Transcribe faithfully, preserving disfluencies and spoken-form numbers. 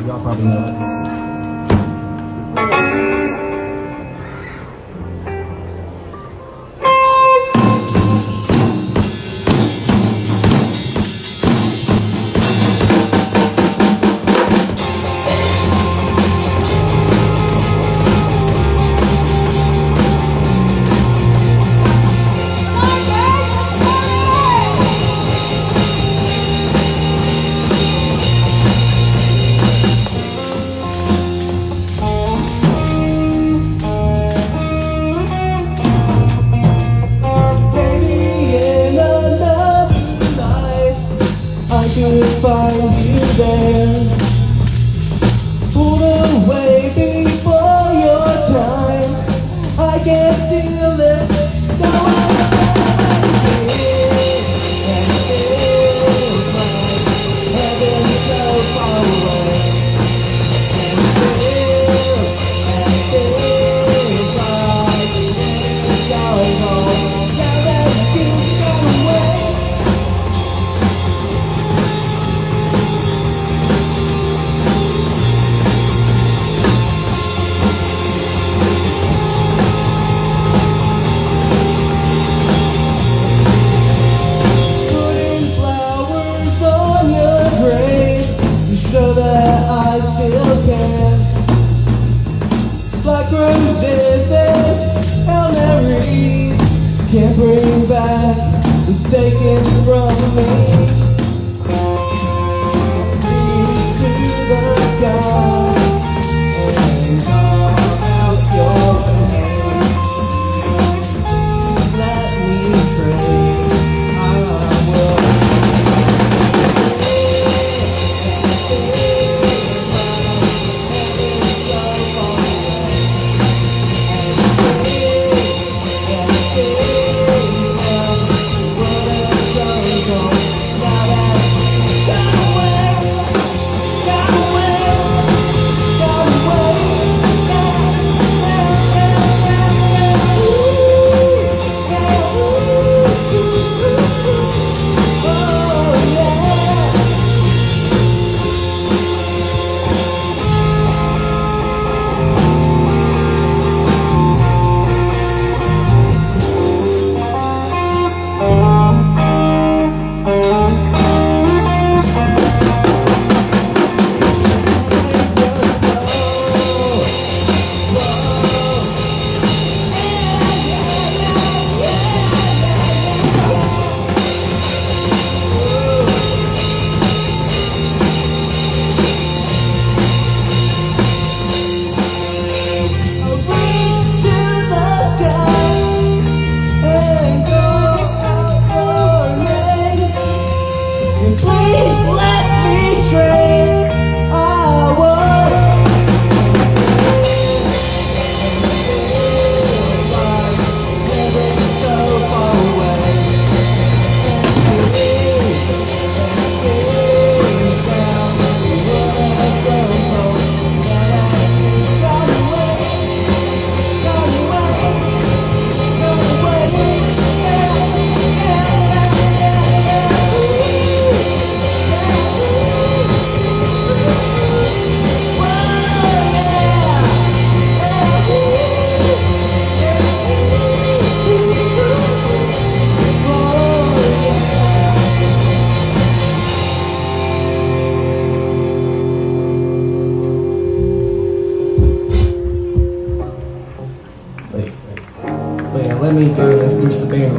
Y'all probably know it. Find you there, pulled away before your time. I can't feel it, so I and it feels like heaven so far away. And it feels, and it feels like it's going home. Now that you've gone away. So that I still can. Black roses and Hail Marys can't bring back what's taken from me. Reach to the sky and carve out your pain. Let me pray. Wait, wait, let me go introduce the band.